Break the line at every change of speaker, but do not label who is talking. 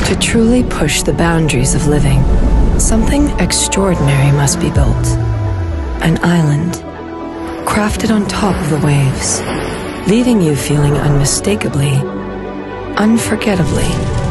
To truly push the boundaries of living, something extraordinary must be built. An island, crafted on top of the waves, leaving you feeling unmistakably, unforgettably